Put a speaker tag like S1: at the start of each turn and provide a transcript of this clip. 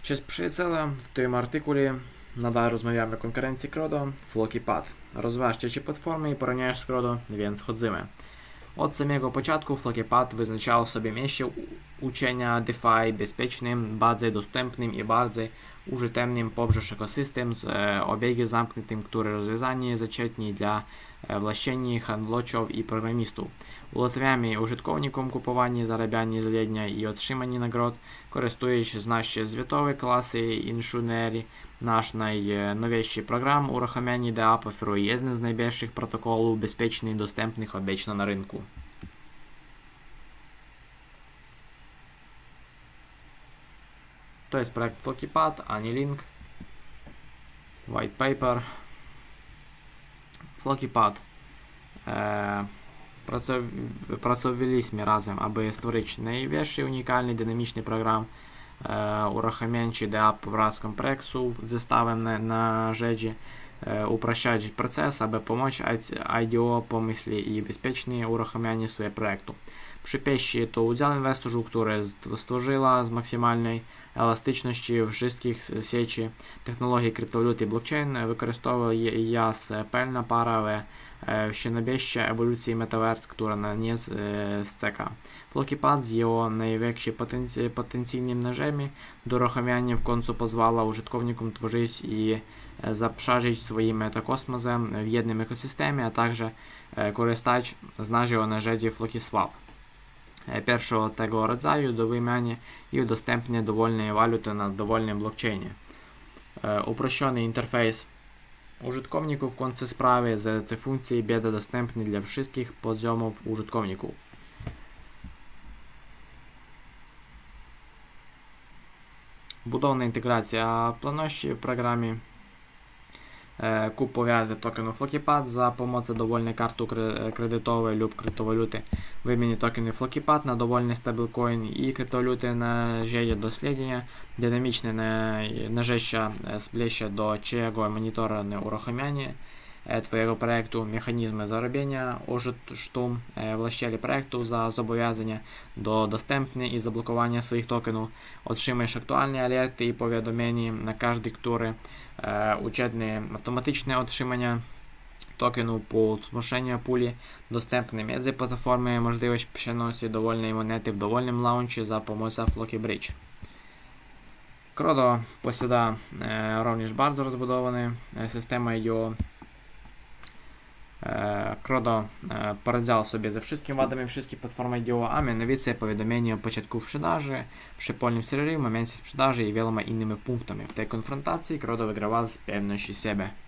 S1: Cześć przyjaciele, w tym artykule nadal rozmawiamy o konkurencji Crodo, FlokiPad. Rozważcie ci platformy i porówняєш z Crodo, więc chodzimy. Od samego początku FlokiPad wyznaczał sobie miejsce uczenia DeFi bezpiecznym, bardzo dostępnym i bardzo użytecznym poprzez ekosystem z obiegiem zamkniętym, który rozwiązanie zaczętnie dla właścicieli, handlowców i programistów. Ułatwiamy użytkownikom kupowanie, zarabianie zlecenia i otrzymanie nagród, korzystając z naszej światowej klasy inżynierii. Nasz najnowszy program uruchamiania DApp oferuje jeden z najwyższych protokołów bezpiecznych dostępnych obecnie na rynku. To jest projekt FlokiPad, AnyLink, White Paper. FlokiPad. Pracowaliśmy razem, aby stworzyć najwyższy, unikalny, dynamiczny program uruchamiający DApp wraz z kompleksów zestawem narzędzi, upraszczać proces, aby pomóc IDO pomysli i bezpiecznie uruchamianie swojego projektu. Przypieści to udział inwestorów, który stworzyła z maksymalnej elastyczności wszystkich sieci technologii kryptowalut i blockchain, wykorzystowuje jas pełna para ще найбільше еволюції метаверс, która nie steka. FlokiPad z jego największym потенційним нажимом do uruchamiania w końcu pozwala użytkownikom tworzyć i zaprzężyć swoim metakosmosem w jednym ekosystemie, a także korzystać z naszego narzędzia FlokiSwap. Pierwszego tego rodzaju do wymiany i udostępnienia dowolnej waluty na dowolnym blockchainie. Uproszczony interfejs użytkowników w końcu sprawy, że te funkcje będą dostępne dla wszystkich poziomów użytkowników. Budowna integracja płatności w programie. Kup powiązań tokenów FlokiPad za pomocą dowolnej karty kredytowej lub kryptowaluty. Wymieni tokeny FlokiPad na dowolny stablecoin i kryptowaluty na ziemię do śledzenia. Dynamiczne narzędzia splesze do czego monitorowane uruchamianie Twojego projektu, mechanizmy zarobienia, oszczędności właścicieli projektu za zobowiązania do udostępnienia i zablokowania swoich tokenów. Otrzymujesz aktualne alerty i powiadomienia na każdy, który uczestny automatyczne otrzymania tokenu po zmuszeniu puli dostępne między platformy, możliwość przenosu dowolnej monety w dowolnym launchu za pomocą FlokiBridge. Crodo posiada również bardzo rozbudowany system IDO. Crodo poradzał sobie ze wszystkimi wadami wszystkich platform IDO, a mianowicie powiadomienie o początku sprzedaży, przypolnym serwerze, momencie sprzedaży i wieloma innymi punktami. W tej konfrontacji Crodo wygrywał z pewnością siebie.